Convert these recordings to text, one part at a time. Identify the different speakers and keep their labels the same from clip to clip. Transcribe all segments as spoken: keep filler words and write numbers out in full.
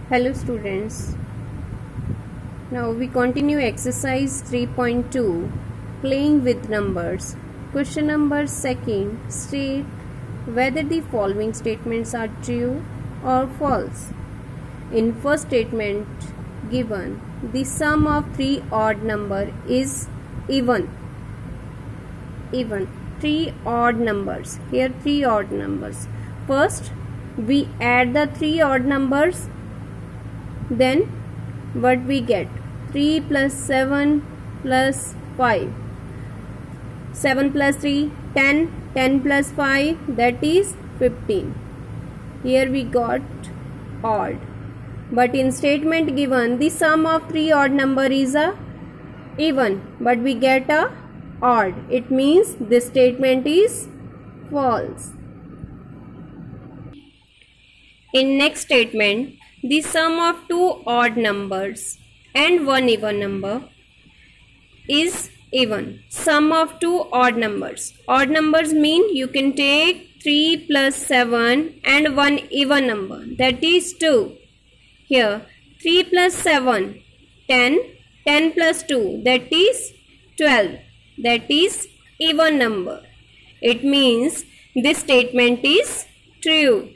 Speaker 1: Hello students, now we continue exercise three point two, playing with numbers. Question number second, state whether the following statements are true or false. In first statement given, the sum of three odd number is even. Even. Three odd numbers. Here three odd numbers. First, we add the three odd numbers. Then what we get? three plus seven plus five. seven plus three, ten. ten plus five, that is fifteen. Here we got odd. But in statement given, the sum of three odd number is a even. But we get a odd. It means this statement is false. In next statement, the sum of two odd numbers and one even number is even. Sum of two odd numbers. Odd numbers mean you can take three plus seven and one even number, that is two. Here three plus seven, ten. ten plus two, that is twelve. That is even number. It means this statement is true.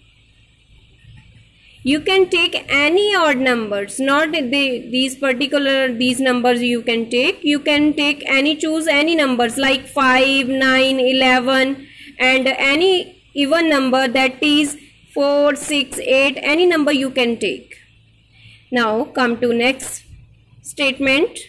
Speaker 1: You can take any odd numbers, not the, these particular these numbers you can take. You can take any, choose any numbers like five, nine, eleven and any even number, that is four, six, eight, any number you can take. Now come to next statement.